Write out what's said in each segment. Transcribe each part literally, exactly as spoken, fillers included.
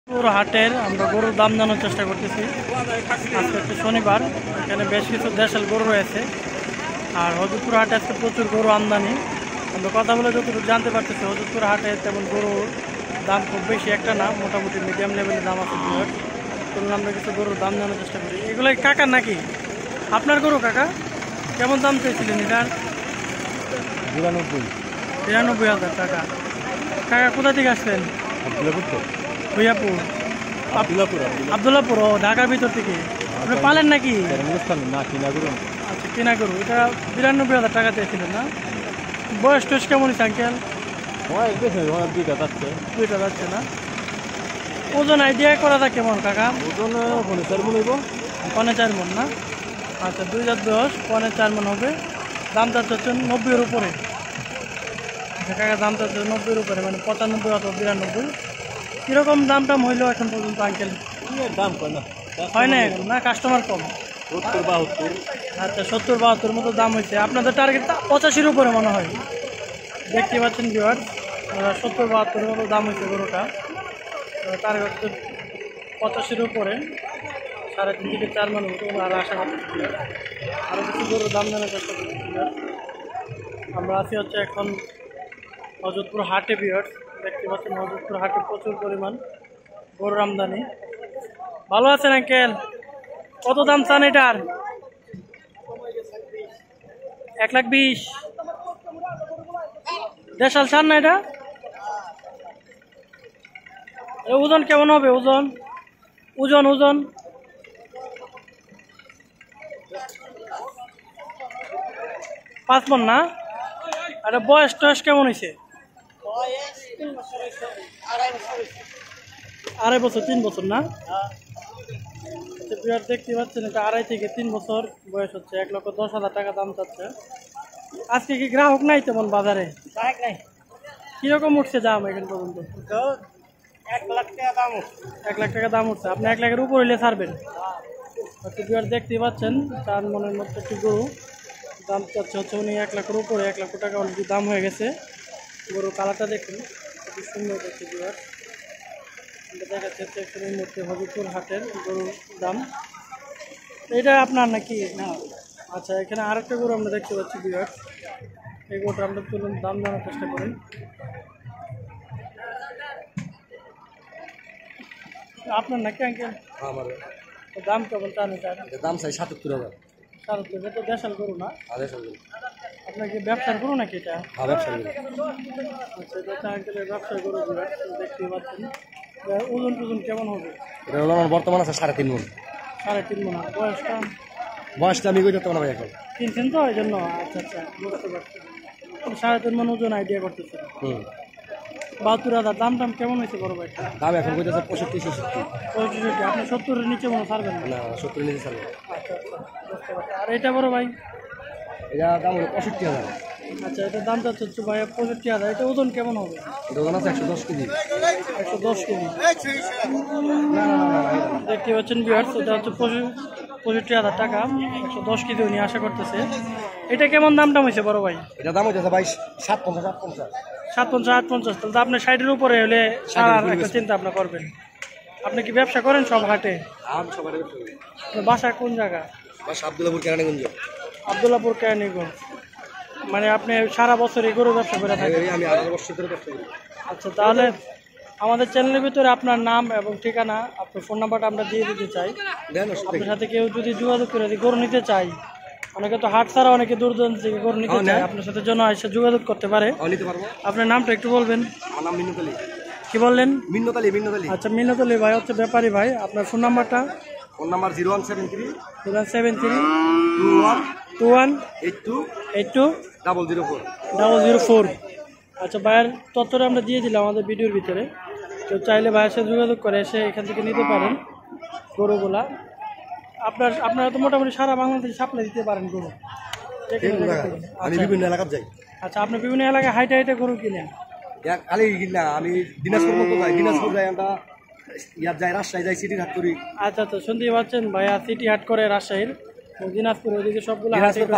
পুরো হাটের আমরা গরুর দাম জানার চেষ্টা করতেছি। আজকে হচ্ছে শনিবার, এখানে বেশ কিছু দেশাল গরু রয়েছে। আর হজরতপুর হাটে আজকে প্রচুর গরু আমদানি। আমরা কথা বলে যতটুকু জানতে পারতেছি, হজরতপুর হাটে তেমন গরুর দাম খুব বেশি একটা না, মোটামুটি মিডিয়াম লেভেলের দাম আছে। চলুন আমরা কিছু গরুর দাম জানার চেষ্টা করি। এগুলো কাকার নাকি? আপনার গরু কাকা? কেমন দাম চেয়েছিলেন এটার? বিরানব্বই বিরানব্বই হাজার টাকা। কাকা কোথা থেকে আসলেন? ভৈয়াপুর, আবদুল্লাপুর। ও ঢাকার ভিতর থেকে আপনি পালেন নাকি? না কিনা গরু। আচ্ছা, কেনা গরু। এটা বিরানব্বই হাজার টাকা চেয়েছিলেন না? বয়স টয়স কেমন হয়েছে আঙ্কেল? দুইটা যাচ্ছে দুইটা যাচ্ছে না? ওজন আইডিয়া করা যায় কেমন কাকা? ওজন পনেরো চার মন হইব। পনে চার মন না? আচ্ছা, দুই হাজার দশ পনে চার মন হবে। দাম চাচ্ছে হচ্ছে নব্বইয়ের উপরে। আচ্ছা কাকা, দাম চাচ্ছে নব্বইয়ের উপরে, মানে পঁচানব্বই অথবা বিরানব্বই। কীরকম দাম টাম হইলো এখন পর্যন্ত আঙ্কেল? দাম কয় না, হয় না এখন না? কাস্টমার কম? সত্তর বাহাত্তর। আচ্ছা, সত্তর বাহাত্তর মতো দাম হয়েছে। আপনাদের টার্গেট পঁচাশির উপরে মনে হয়, দেখতে পাচ্ছেন ভিউয়ার। সত্তর বাহাত্তর মতো দাম হয়েছে গরুটা। টার্গেট পঁচাশির উপরে, সাড়ে তিন থেকে চার মান মতো আর আশা করতেছি। আরও কিছু গরুর দাম জানার চেষ্টা করতেছি। আমরা আছি হচ্ছে এখন হজরতপুর হাটে ভিউয়ার। দেখতে পাচ্ছেন হজরতপুর হাটে প্রচুর পরিমাণ গরুর আমদানি। ভালো আছেন আঙ্কেল? কত দাম চান এটার? এক লাখ বিশ। দেশাল চান না এটা? ওজন কেমন হবে? ওজন ওজন ওজন পাঁচ মন না? আর বয়স টয়স কেমন হয়েছে? আড়াই বছর তিন বছর না? দেখতে পাচ্ছেন এটা আড়াই থেকে তিন বছর বয়স হচ্ছে। এক লক্ষ দশ হাজার টাকা দাম চাচ্ছে। আজকে কি গ্রাহক নাই তেমন বাজারে? কিরকম উঠছে দাম এখন পর্যন্ত? এক লাখ টাকা দাম। এক লাখ টাকা দাম উঠছে। আপনি এক লাখের উপর হইলে ছাড়বেন? দেখতে পাচ্ছেন চার মনের মধ্যে একটি গরু দাম চাচ্ছে হচ্ছে উনি এক লাখের উপরে। এক লক্ষ টাকা অলরেডি দাম হয়ে গেছে। গরু কালারটা দেখুন, খুব সুন্দর দেখতে। বিহার দেখা যাচ্ছে এই মুহূর্তে হবিপুর হাটের গরুর দাম। এটা আপনার নাকি? না। আচ্ছা, এখানে আরেকটা গরু আমরা দেখতে পাচ্ছি বিহার। এই গরুটা আমরা তুলুন দাম জানার চেষ্টা করি। আপনার নাকি আঙ্কেল? আমার দাম কেমন চান এটার? দাম চাই সাতাত্তর হাজার। সাতাত্তর? এটা তো দেশাল গরু না? আদেশ আপনার কি ব্যবসার গরু নাকি এটা? ব্যবসা। আচ্ছা, এটা আঙ্কেলের ব্যবসার গরু দেখতে পাচ্ছেন। ওজন টুজন কেমন হবে? এটা হলো আমার বর্তমান আছে সাড়ে তিন মন। সাড়ে তিন মন। বয়সটা? বয়সটা আমি কই পারবো না ভাই এখন। কিনছেন তো এই জন্য? আচ্ছা আচ্ছা, বুঝতে পারছি। সাড়ে তিন মন ওজন আইডিয়া করতেছে। হুম। বাহাত্তর হাজার। দাম টাম কেমন হয়েছে বড় ভাই? দাম এখন কইতেছে পঁয়ষট্টি ছেষট্টি। পঁয়ষট্টি? আপনি সত্তরের নিচে মনে ছাড়বেন না? না, সত্তর নিচে ছাড়বে। আচ্ছা আচ্ছা, বুঝতে পারছি। আর এটা বড় ভাই? এটা দাম হলো পঁয়ষট্টি হাজার। আচ্ছা, এটার দাম চাচ্ছে হচ্ছে ভাই পঁয়ষট্টি হাজার। এটা ওজন কেমন হবে? এটা ওজন আছে একশো দশ কেজি। একশো দশ কেজি? দেখতে পাচ্ছেন ভিউয়ার্স, এটা হচ্ছে পঁয়ষট্টি হাজার টাকা, একশো দশ কেজি উনি আশা করতেছে। এটা কেমন দাম টাম হয়েছে বড় ভাই? এটা দাম হইতেছে ভাই সাত পঞ্চাশ আট পঞ্চাশ। সাত পঞ্চাশ আট পঞ্চাশ? তাহলে আপনার ষাটের উপরে হলে সারার একটা চিন্তা আপনার করবেন। আপনি কি ব্যবসা করেন সব হাটে? আমি সবার বাসা কোন জায়গা? বাসা আব্দুল্লাপুর কেরানীগঞ্জ। আব্দুল্লাপুর কেরানীগঞ্জ। মানে আপনি সারা বছর এই গরু ব্যবসা করে থাকেন? আমি আঠারো বছর ধরে ব্যবসা করি। আচ্ছা, তাহলে আমাদের চ্যানেলের ভিতরে আপনার নাম এবং ঠিকানা, আপনার ফোন নাম্বারটা আমরা দিয়ে দিতে চাই। আপনার সাথে কেউ যদি যোগাযোগ করে গরু নিতে চাই, অনেকে তো হাট ছাড়া অনেকে দূর দূরান্ত থেকে গরু নিতে চায়, আপনার সাথে জন্য এসে যোগাযোগ করতে পারে। আপনার নামটা একটু বলবেন? আমার নাম মিন্নত আলী। কি বললেন? মিন্নত আলী। মিন্নত আলী। আচ্ছা, মিন্নত আলী ভাই হচ্ছে ব্যাপারী ভাই। আপনার ফোন নাম্বারটা? Phone number zero one seven three zero one seven three two one two one eight two eight two double zero four double zero four. আচ্ছা, ভাইয়ের তথ্যটা আমরা দিয়ে দিলাম আমাদের ভিডিওর ভিতরে। তো চাইলে ভাইয়ের সাথে যোগাযোগ করে এসে এখান থেকে নিতে পারেন গরুগুলা। আপনার আপনারা তো মোটামুটি সারা বাংলাদেশে সাপ্লাই দিতে পারেন গরু। আমি বিভিন্ন এলাকায় যাই। আচ্ছা, আপনি বিভিন্ন এলাকায় হাইটে হাইটে গরু কিনেন? খালি না, আমি দিনাজপুর মতো যাই। দিনাজপুর যাই, আমরা ইয়ার যাই, রাজশাহী যাই, সিটি হাট করি। আচ্ছা আচ্ছা, শুনতে পাচ্ছেন ভাইয়া সিটি হাট করে রাজশাহীর, দিনাজপুর, ওইদিকে সবগুলো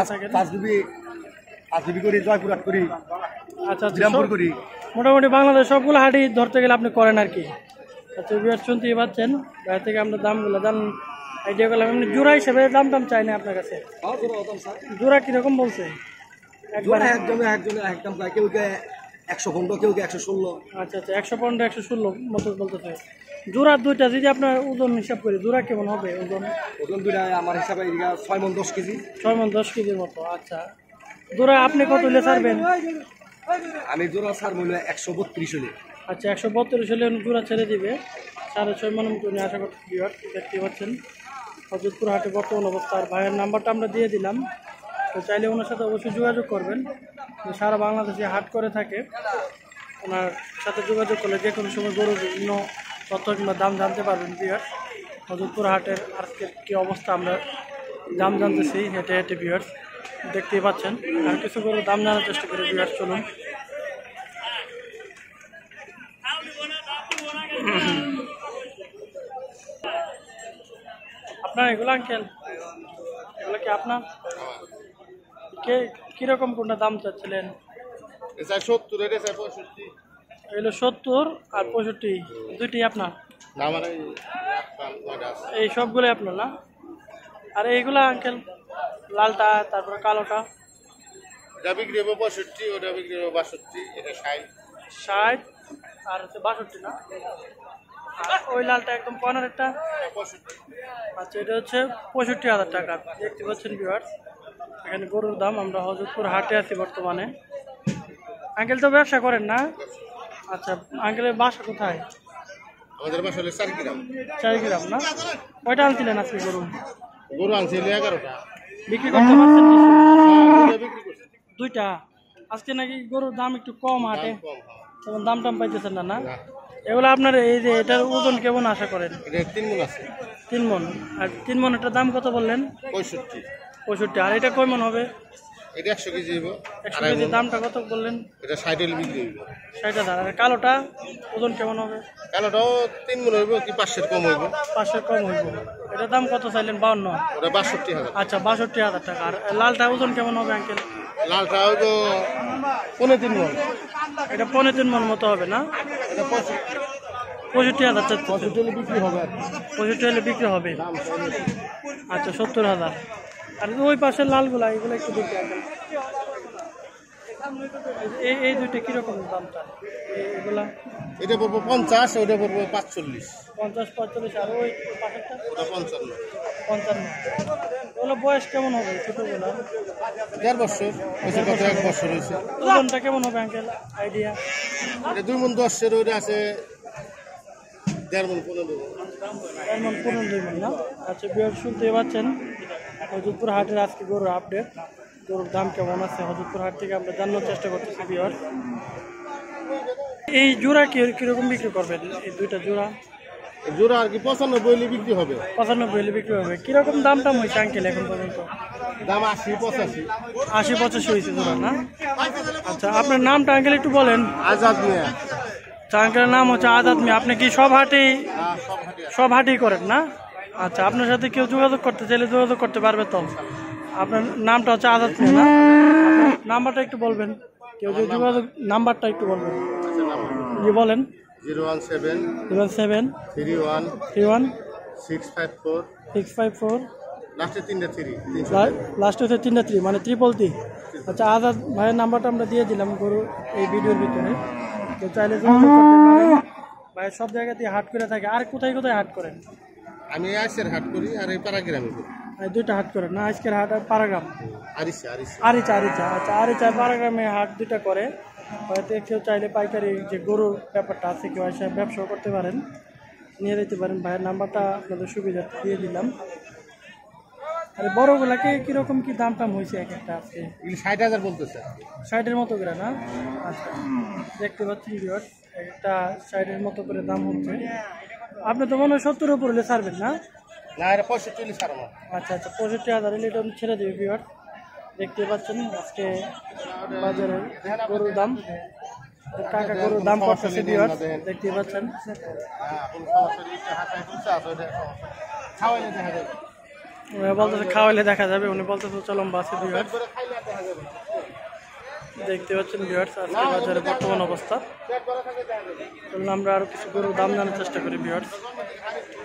পাঁচ বিবি করি, জয়পুর হাট করি। আচ্ছা আচ্ছা, করি। মোটামুটি বাংলাদেশ সবগুলো হাটই ধরতে গেলে আপনি করেন আর কি? আচ্ছা বিয়ার শুনতেই পাচ্ছেন বাইরে থেকে আমরা দামগুলো জান আইডিয়া করলাম এমনি জোড়া হিসেবে দাম টাম চাই না আপনার কাছে হ্যাঁ জোড়া দাম স্যার জোড়া কিরকম বলছে একবার জোড়া একজনে একজনে একদম প্রায় কেউ কে একশো পনেরো কেউ কে একশো ষোলো। আচ্ছা আচ্ছা একশো পনেরো একশো ষোলো মতো বলতেছে জোড়া দুইটা যদি আপনার ওজন হিসাব করি জোড়া কেমন হবে ওজন ওজন দুইটা আমার হিসাবে এদিকে ছয় মন দশ কেজি। ছয় মন দশ কেজির মতো আচ্ছা জোড়া আপনি কত হলে ছাড়বেন আমি জোড়া স্যার মূল্য একশো বত্রিশ হলে। আচ্ছা একশো বত্রিশ হলে জোড়া ছেড়ে দিবে সাড়ে ছয় মন মতো নিয়ে আশা করতে বিয়ার দেখতে পাচ্ছেন হজরতপুর হাটে বর্তমান অবস্থা আর ভাইয়ের নাম্বারটা আমরা দিয়ে দিলাম তো চাইলে ওনার সাথে অবশ্যই যোগাযোগ করবেন সারা বাংলাদেশে হাট করে থাকে ওনার সাথে যোগাযোগ করলে যে কোনো সময় গরুর বিভিন্ন তথ্য কিংবা দাম জানতে পারবেন বিয়ার হজরতপুর হাটের আজকের কী অবস্থা আমরা দাম জানতেছি হেঁটে হেঁটে বিয়ার দেখতেই পাচ্ছেন আর কিছু গরুর দাম জানার চেষ্টা করি বিয়ার চলুন আপনার এগুলো আঙ্কেল এগুলো কি আপনার কে কিরকম কোনটা দাম চাচ্ছিলেন এগুলো সত্তর আর পঁয়ষট্টি দুইটি আপনার এই সবগুলো আপনার না আর এইগুলা আঙ্কেল লালটা তারপরে কালোটা বিক্রি হবে পঁয়ষট্টি ওটা বিক্রি হবে বাষট্টি এটা ষাট ষাট আর হচ্ছে বাষট্টি না আর ওই লালটা একদম পনেরোটা পঁয়ষট্টি আচ্ছা এটা হচ্ছে পঁয়ষট্টি হাজার টাকা দেখতে পাচ্ছেন ভিউয়ার্স এখানে গরুর দাম আমরা হজরতপুর হাটে আছি বর্তমানে আঙ্কেল তো ব্যবসা করেন না আচ্ছা আঙ্কেলের বাসা কোথায় আমাদের বাসা হলে চার গ্রাম চার গ্রাম না কয়টা আনছিলেন আজকে গরু গরু আনছে এগারোটা বিক্রি করতে পারছেন কিছু? বিক্রি করছে দুইটা আজকে নাকি গরুর দাম একটু কম হাটে কম হ্যাঁ তখন দাম টাম পাইতেছেন না না এগুলো আপনার এই যে এটার ওজন কেমন আশা করেন এটা তিন গুণ আছে তিন মন আর তিন মন এটার দাম কত বললেন পঁয়ষট্টি পঁয়ষট্টি আর এটা কয় মন হবে এটা একশো কেজি হইব একশো কেজির দামটা কত বললেন এটা ষাট হলে বিক্রি হইব ষাট হাজার আর কালোটা ওজন কেমন হবে কালোটাও তিন গুণ হইব কি পাঁচশের কম হইব পাঁচশো কম হইব এটার দাম কত চাইলেন বাউন্ন ওটা বাষট্টি হাজার আচ্ছা বাষট্টি হাজার টাকা আর লালটা ওজন কেমন হবে আঙ্কেল লালটা হইব পনেরো তিন গুণ এটা পনেরো তিন মন মতো হবে না এটা পঁয়ষট্টি পঁয়ষট্টি হাজার চাচ্ছে পঁয়ষট্টি হলে বিক্রি হবে আর কি। পঁয়ষট্টি হলে বিক্রি হবে আচ্ছা সত্তর হাজার আর ওই পাশের লালগুলা এগুলো একটু দেখি আগে এই এই দুইটা কিরকম দামটা এই- এগুলা এটা পড়বো পঞ্চাশ ওইটা পড়বো পাঁচচল্লিশ পঞ্চাশ পঁয়তাল্লিশ আর ওই পাশেরটা ওটা পঞ্চান্ন পঞ্চান্ন ওগুলো বয়স কেমন হবে ছোটোগুলা দেড় বছর হয়েছে কত এক বছর হয়েছে ওজনটা কেমন হবে আঙ্কেল আইডিয়া এটা দুই মন দশের ওইটা আছে দেড় মন পনেরো এমন পনেরো দুই মন না আচ্ছা বিয়ার শুনতে পাচ্ছেন হজরতপুর হাটের আজকে গরুর আপডেট গরুর দাম কেমন আছে হজরতপুর হাট থেকে আমরা জানার চেষ্টা করতেছি বিয়ার এই জোড়া কি কিরকম বিক্রি করবেন এই দুইটা জোড়া জোড়া আর কি পঁচানব্বই হলে বিক্রি হবে পঁচানব্বই হলে বিক্রি হবে কিরকম দাম টাম হয়েছে আঙ্কেল এখন পর্যন্ত দাম আশি পঁচাশি আশি পঁচাশি হয়েছে জোড়া না আচ্ছা আপনার নামটা আঙ্কেল একটু বলেন আজাদ মিয়া আচ্ছা আঙ্কেলের নাম হচ্ছে আজাদ মিয়া আপনি কি সব হাটেই হ্যাঁ, সব হাটে আছে। সব হাটেই করেন না আচ্ছা আপনার সাথে কেউ যোগাযোগ করতে চাইলে যোগাযোগ করতে পারবে তো আপনার নামটা হচ্ছে আজাদ মিয়া না আপনার নাম্বারটা একটু বলবেন কেউ যদি যোগাযোগ নাম্বারটা একটু বলবেন জি বলেন zero one seven zero seven three one three one six five four six five four লাস্টে তিনটে থ্রি তিনশো লাস্ট হচ্ছে তিনটা থ্রি মানে ত্রিপল থ্রি আচ্ছা আজাদ ভাইয়ের নাম্বারটা আমরা দিয়ে দিলাম গরু এই ভিডিওর ভিতরে তো চাইলে যোগাযোগ করতে পারেন ভাই সব জায়গাতেই হাট করে থাকে আর কোথায় কোথায় হাট করেন আমি আইসের হাট করি আর এই পাড়াগ্রামে করি এই দুইটা হাট করেন না আজকের হাট আর পারাগ্রাম আরিসে আরিসে আরিচা আরিচা আচ্ছা আরিচা পারাগ্রামে হাট দুইটা করে হয়তো কেউ চাইলে পাইকারি যে গরুর ব্যাপারটা আছে কেউ এসে ব্যবসাও করতে পারেন নিয়ে যেতে পারেন ভাইয়ের নাম্বারটা আপনাদের সুবিধা দিয়ে দিলাম আর এই বড়গুলাকে কীরকম কি দাম টাম হয়েছে এক একটা আজকে এগুলি ষাট হাজার বলতেছে ষাটের মতো করে না আচ্ছা দেখতে পাচ্ছেন ভিউয়ার্স একটা ষাটের মতো করে দাম হচ্ছে আপনি তো মনে হয় সত্তর উপর হলে ছাড়বেন না না এটা পঁয়ষট্টি চল্লিশ আর আমার আচ্ছা আচ্ছা পঁয়ষট্টি হাজার হলে এটা আমি ছেড়ে দেবে ভিউয়ার্স দেখতে পাচ্ছেন আজকে বাজারে গরুর দাম কাকা গরুর দাম করতেছে ভিউয়ার্স দেখতে পাচ্ছেন হ্যাঁ কোনো সমস্যা নেই একটা হাতায় তুলছে আছে ওইটা সমস্যা খাওয়াইলে দেখা যাবে উনি বলতেছে খাওয়াইলে দেখা যাবে উনি বলতেছে চলম বাসে ভিউয়ার্স করে খাইলে আর দেখা যাবে না দেখতে পাচ্ছেন ভিউয়ার্স আজকে বাজারে বর্তমান অবস্থা। চলুন আমরা আরো কিছু গরুর দাম জানার চেষ্টা করি ভিউয়ার্স।